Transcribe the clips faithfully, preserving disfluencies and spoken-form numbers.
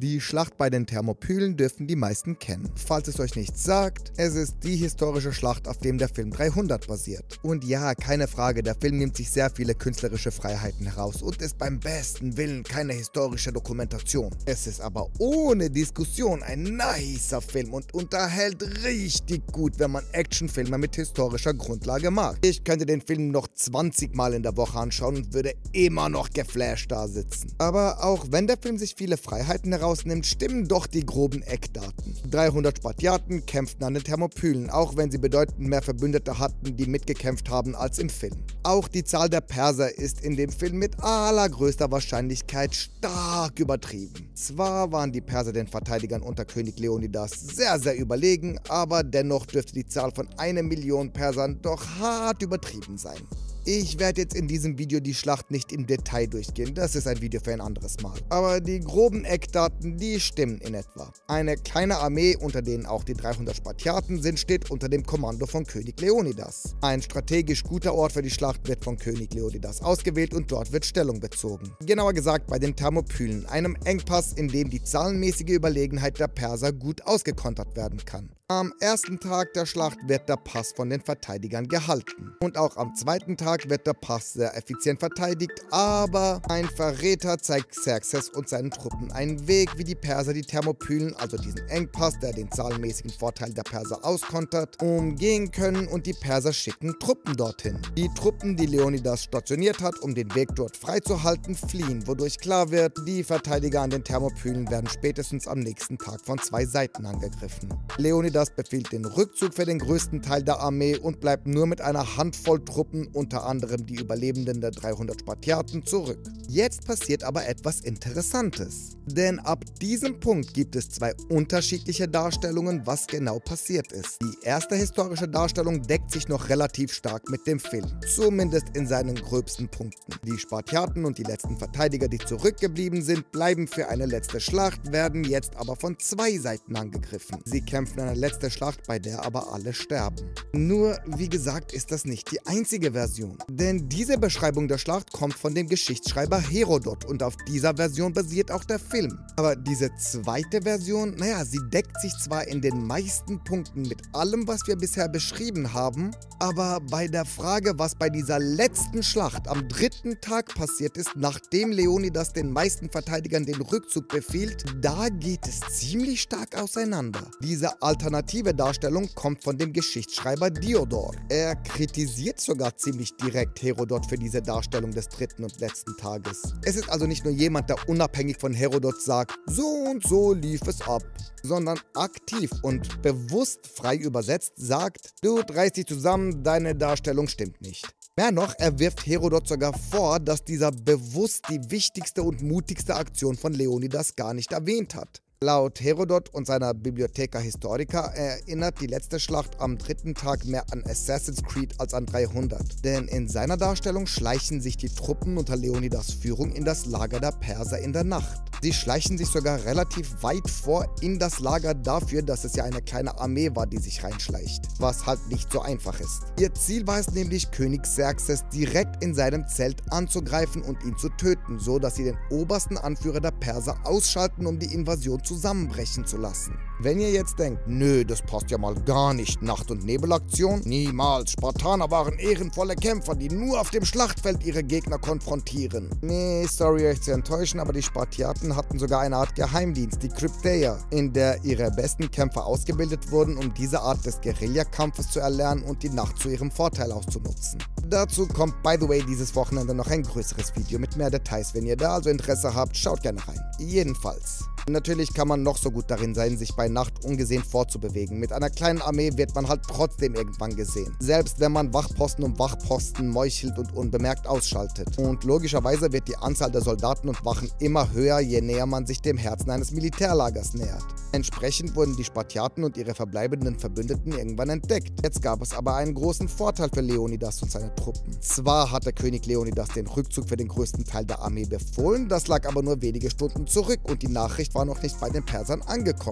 Die Schlacht bei den Thermopylen dürften die meisten kennen. Falls es euch nichts sagt, es ist die historische Schlacht, auf dem der Film dreihundert basiert. Und ja, keine Frage, der Film nimmt sich sehr viele künstlerische Freiheiten heraus und ist beim besten Willen keine historische Dokumentation. Es ist aber ohne Diskussion ein nicer Film und unterhält richtig gut, wenn man Actionfilme mit historischer Grundlage mag. Ich könnte den Film noch zwanzig Mal in der Woche anschauen und würde immer noch geflasht da sitzen. Aber auch wenn der Film sich viele Freiheiten herausnimmt, stimmen doch die groben Eckdaten. dreihundert Spartiaten kämpften an den Thermopylen, auch wenn sie bedeutend mehr Verbündete hatten, die mitgekämpft haben als im Film. Auch die Zahl der Perser ist in dem Film mit allergrößter Wahrscheinlichkeit stark übertrieben. Zwar waren die Perser den Verteidigern unter König Leonidas sehr, sehr überlegen, aber dennoch dürfte die Zahl von einer Million Persern doch hart übertrieben sein. Ich werde jetzt in diesem Video die Schlacht nicht im Detail durchgehen, das ist ein Video für ein anderes Mal. Aber die groben Eckdaten, die stimmen in etwa. Eine kleine Armee, unter denen auch die dreihundert Spartiaten sind, steht unter dem Kommando von König Leonidas. Ein strategisch guter Ort für die Schlacht wird von König Leonidas ausgewählt und dort wird Stellung bezogen. Genauer gesagt bei den Thermopylen, einem Engpass, in dem die zahlenmäßige Überlegenheit der Perser gut ausgekontert werden kann. Am ersten Tag der Schlacht wird der Pass von den Verteidigern gehalten. Und auch am zweiten Tag wird der Pass sehr effizient verteidigt, aber ein Verräter zeigt Xerxes und seinen Truppen einen Weg, wie die Perser die Thermopylen, also diesen Engpass, der den zahlenmäßigen Vorteil der Perser auskontert, umgehen können und die Perser schicken Truppen dorthin. Die Truppen, die Leonidas stationiert hat, um den Weg dort freizuhalten, fliehen, wodurch klar wird, die Verteidiger an den Thermopylen werden spätestens am nächsten Tag von zwei Seiten angegriffen. Leonidas befiehlt den Rückzug für den größten Teil der Armee und bleibt nur mit einer Handvoll Truppen, unter anderem die Überlebenden der dreihundert Spartiaten, zurück. Jetzt passiert aber etwas Interessantes. Denn ab diesem Punkt gibt es zwei unterschiedliche Darstellungen, was genau passiert ist. Die erste historische Darstellung deckt sich noch relativ stark mit dem Film, zumindest in seinen gröbsten Punkten. Die Spartiaten und die letzten Verteidiger, die zurückgeblieben sind, bleiben für eine letzte Schlacht, werden jetzt aber von zwei Seiten angegriffen. Sie kämpfen eine letzte Schlacht, bei der aber alle sterben. Nur, wie gesagt, ist das nicht die einzige Version. Denn diese Beschreibung der Schlacht kommt von dem Geschichtsschreiber Herodot und auf dieser Version basiert auch der Film. Aber diese zweite Version, naja, sie deckt sich zwar in den meisten Punkten mit allem, was wir bisher beschrieben haben, aber bei der Frage, was bei dieser letzten Schlacht am dritten Tag passiert ist, nachdem Leonidas den meisten Verteidigern den Rückzug befiehlt, da geht es ziemlich stark auseinander. Diese alternative Darstellung kommt von dem Geschichtsschreiber Diodor. Er kritisiert sogar ziemlich direkt Herodot für diese Darstellung des dritten und letzten Tages. Es ist also nicht nur jemand, der unabhängig von Herodot sagt, so und so lief es ab, sondern aktiv und bewusst frei übersetzt sagt, du reißt dich zusammen, deine Darstellung stimmt nicht. Mehr noch, er wirft Herodot sogar vor, dass dieser bewusst die wichtigste und mutigste Aktion von Leonidas gar nicht erwähnt hat. Laut Herodot und seiner Bibliotheca Historica erinnert die letzte Schlacht am dritten Tag mehr an Assassin's Creed als an dreihundert. Denn in seiner Darstellung schleichen sich die Truppen unter Leonidas Führung in das Lager der Perser in der Nacht. Sie schleichen sich sogar relativ weit vor in das Lager dafür, dass es ja eine kleine Armee war, die sich reinschleicht. Was halt nicht so einfach ist. Ihr Ziel war es nämlich, König Xerxes direkt in seinem Zelt anzugreifen und ihn zu töten, so dass sie den obersten Anführer der Perser ausschalten, um die Invasion zu zusammenbrechen zu lassen. Wenn ihr jetzt denkt, nö, das passt ja mal gar nicht, Nacht- und Nebelaktion, niemals, Spartaner waren ehrenvolle Kämpfer, die nur auf dem Schlachtfeld ihre Gegner konfrontieren. Nee, sorry euch zu enttäuschen, aber die Spartiaten hatten sogar eine Art Geheimdienst, die Krypteia, in der ihre besten Kämpfer ausgebildet wurden, um diese Art des Guerillakampfes zu erlernen und die Nacht zu ihrem Vorteil auszunutzen. Dazu kommt, by the way, dieses Wochenende noch ein größeres Video mit mehr Details. Wenn ihr da also Interesse habt, schaut gerne rein. Jedenfalls. Natürlich kann man noch so gut darin sein, sich bei Nacht ungesehen fortzubewegen. Mit einer kleinen Armee wird man halt trotzdem irgendwann gesehen. Selbst wenn man Wachposten um Wachposten meuchelt und unbemerkt ausschaltet. Und logischerweise wird die Anzahl der Soldaten und Wachen immer höher, je näher man sich dem Herzen eines Militärlagers nähert. Entsprechend wurden die Spartiaten und ihre verbleibenden Verbündeten irgendwann entdeckt. Jetzt gab es aber einen großen Vorteil für Leonidas und seine Truppen. Zwar hatte König Leonidas den Rückzug für den größten Teil der Armee befohlen, das lag aber nur wenige Stunden zurück und die Nachricht war noch nicht bei den Persern angekommen. Aus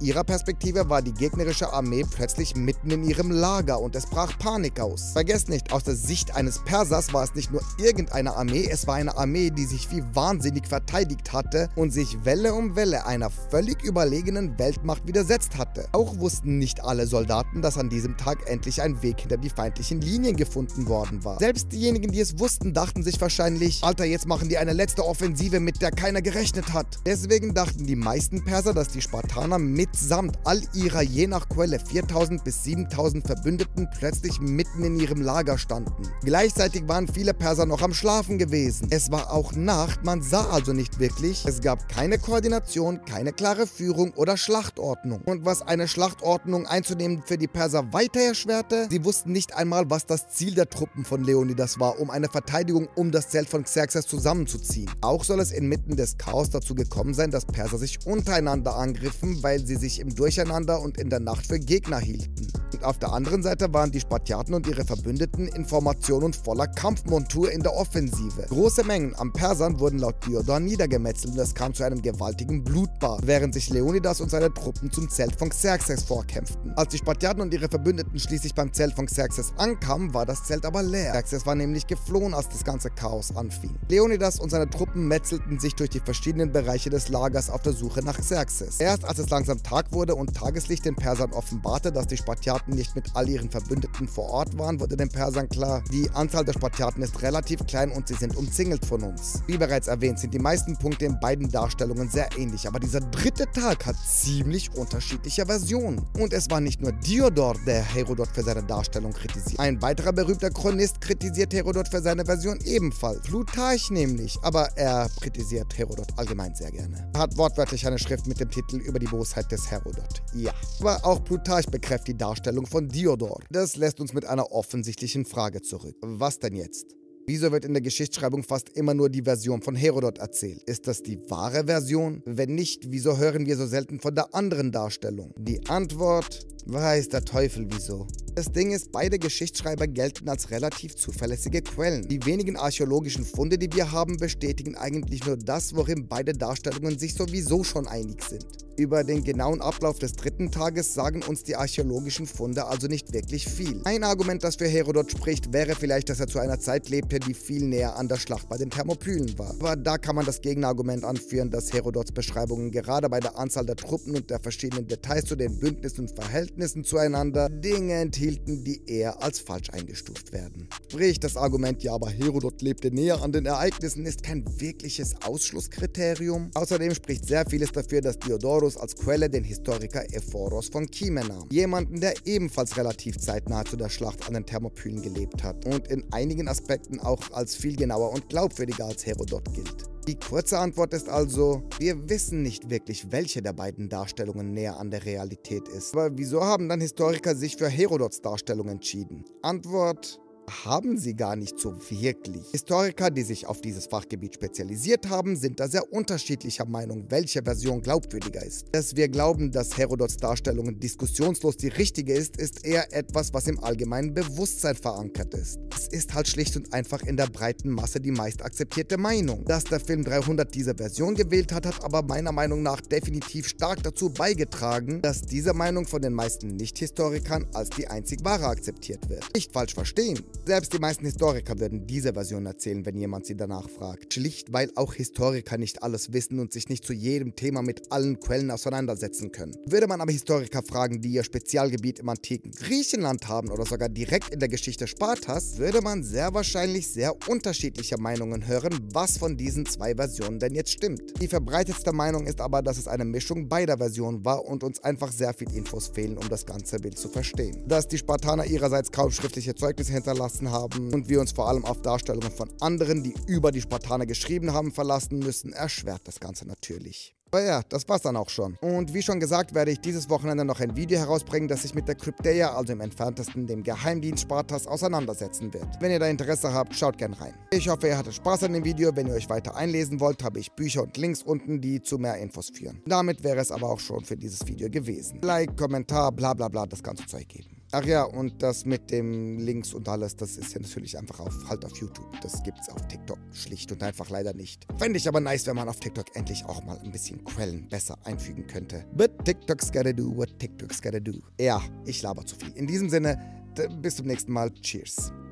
ihrer Perspektive war die gegnerische Armee plötzlich mitten in ihrem Lager und es brach Panik aus. Vergesst nicht, aus der Sicht eines Persers war es nicht nur irgendeine Armee, es war eine Armee, die sich wie wahnsinnig verteidigt hatte und sich Welle um Welle einer völlig überlegenen Weltmacht widersetzt hatte. Auch wussten nicht alle Soldaten, dass an diesem Tag endlich ein Weg hinter die feindlichen Linien gefunden worden war. Selbst diejenigen, die es wussten, dachten sich wahrscheinlich, Alter, jetzt machen die eine letzte Offensive, mit der keiner gerechnet hat. Deswegen dachten die meisten Perser, dass die Spartaner mitsamt all ihrer je nach Quelle viertausend bis siebentausend Verbündeten plötzlich mitten in ihrem Lager standen. Gleichzeitig waren viele Perser noch am Schlafen gewesen. Es war auch Nacht, man sah also nicht wirklich. Es gab keine Koordination, keine klare Führung oder Schlachtordnung. Und was eine Schlachtordnung einzunehmen für die Perser weiter erschwerte, sie wussten nicht einmal, was das Ziel der Truppen von Leonidas war, um eine Verteidigung um das Zelt von Xerxes zusammenzuziehen. Auch soll es inmitten des Chaos dazu gekommen sein, dass Perser sich untereinander angriffen, weil sie sich im Durcheinander und in der Nacht für Gegner hielten. Und auf der anderen Seite waren die Spartiaten und ihre Verbündeten in Formation und voller Kampfmontur in der Offensive. Große Mengen an Persern wurden laut Diodor niedergemetzelt und es kam zu einem gewaltigen Blutbad, während sich Leonidas und seine Truppen zum Zelt von Xerxes vorkämpften. Als die Spartiaten und ihre Verbündeten schließlich beim Zelt von Xerxes ankamen, war das Zelt aber leer. Xerxes war nämlich geflohen, als das ganze Chaos anfing. Leonidas und seine Truppen metzelten sich durch die verschiedenen Bereiche des Lagers auf der Suche nach Xerxes. Erst als es langsam Tag wurde und Tageslicht den Persern offenbarte, dass die Spartiaten nicht mit all ihren Verbündeten vor Ort waren, wurde den Persern klar, die Anzahl der Spartiaten ist relativ klein und sie sind umzingelt von uns. Wie bereits erwähnt, sind die meisten Punkte in beiden Darstellungen sehr ähnlich, aber dieser dritte Tag hat ziemlich unterschiedliche Versionen. Und es war nicht nur Diodor, der Herodot für seine Darstellung kritisiert. Ein weiterer berühmter Chronist kritisiert Herodot für seine Version ebenfalls. Plutarch nämlich, aber er kritisiert Herodot allgemein sehr gerne. Er hat wortwörtlich eine Schrift mit dem Titel über die Bosheit des Herodot. Ja. Aber auch Plutarch bekräftigt die Darstellung von Diodor. Das lässt uns mit einer offensichtlichen Frage zurück. Was denn jetzt? Wieso wird in der Geschichtsschreibung fast immer nur die Version von Herodot erzählt? Ist das die wahre Version? Wenn nicht, wieso hören wir so selten von der anderen Darstellung? Die Antwort: weiß der Teufel wieso. Das Ding ist, beide Geschichtsschreiber gelten als relativ zuverlässige Quellen. Die wenigen archäologischen Funde, die wir haben, bestätigen eigentlich nur das, worin beide Darstellungen sich sowieso schon einig sind. Über den genauen Ablauf des dritten Tages sagen uns die archäologischen Funde also nicht wirklich viel. Ein Argument, das für Herodot spricht, wäre vielleicht, dass er zu einer Zeit lebte, die viel näher an der Schlacht bei den Thermopylen war. Aber da kann man das Gegenargument anführen, dass Herodots Beschreibungen gerade bei der Anzahl der Truppen und der verschiedenen Details zu den Bündnissen und Verhältnissen zueinander Dinge enthielten, die eher als falsch eingestuft werden. Sprich, das Argument, ja, aber Herodot lebte näher an den Ereignissen, ist kein wirkliches Ausschlusskriterium. Außerdem spricht sehr vieles dafür, dass Diodorus als Quelle den Historiker Ephoros von Kyme nahm. Jemanden, der ebenfalls relativ zeitnah zu der Schlacht an den Thermopylen gelebt hat und in einigen Aspekten auch als viel genauer und glaubwürdiger als Herodot gilt. Die kurze Antwort ist also, wir wissen nicht wirklich, welche der beiden Darstellungen näher an der Realität ist. Aber wieso haben dann Historiker sich für Herodots Darstellung entschieden? Antwort: haben sie gar nicht so wirklich. Historiker, die sich auf dieses Fachgebiet spezialisiert haben, sind da sehr unterschiedlicher Meinung, welche Version glaubwürdiger ist. Dass wir glauben, dass Herodots Darstellung diskussionslos die richtige ist, ist eher etwas, was im allgemeinen Bewusstsein verankert ist. Es ist halt schlicht und einfach in der breiten Masse die meist akzeptierte Meinung. Dass der Film dreihundert diese Version gewählt hat, hat aber meiner Meinung nach definitiv stark dazu beigetragen, dass diese Meinung von den meisten Nicht-Historikern als die einzig wahre akzeptiert wird. Nicht falsch verstehen. Selbst die meisten Historiker würden diese Version erzählen, wenn jemand sie danach fragt. Schlicht, weil auch Historiker nicht alles wissen und sich nicht zu jedem Thema mit allen Quellen auseinandersetzen können. Würde man aber Historiker fragen, die ihr Spezialgebiet im antiken Griechenland haben oder sogar direkt in der Geschichte Spartas, würde man sehr wahrscheinlich sehr unterschiedliche Meinungen hören, was von diesen zwei Versionen denn jetzt stimmt. Die verbreitetste Meinung ist aber, dass es eine Mischung beider Versionen war und uns einfach sehr viel Infos fehlen, um das ganze Bild zu verstehen. Dass die Spartaner ihrerseits kaum schriftliche Zeugnisse hinterlassen haben und wir uns vor allem auf Darstellungen von anderen, die über die Spartaner geschrieben haben, verlassen müssen, erschwert das Ganze natürlich. Aber ja, das war's dann auch schon. Und wie schon gesagt, werde ich dieses Wochenende noch ein Video herausbringen, das sich mit der Krypteia, also im entferntesten dem Geheimdienst Spartas, auseinandersetzen wird. Wenn ihr da Interesse habt, schaut gern rein. Ich hoffe, ihr hattet Spaß an dem Video. Wenn ihr euch weiter einlesen wollt, habe ich Bücher und Links unten, die zu mehr Infos führen. Damit wäre es aber auch schon für dieses Video gewesen. Like, Kommentar, bla bla bla, das ganze Zeug geben. Ach ja, und das mit dem Links und alles, das ist ja natürlich einfach auf, halt auf YouTube. Das gibt's auf TikTok schlicht und einfach leider nicht. Fände ich aber nice, wenn man auf TikTok endlich auch mal ein bisschen Quellen besser einfügen könnte. But TikTok's gotta do what TikTok's gotta do. Ja, ich laber zu viel. In diesem Sinne, bis zum nächsten Mal. Cheers.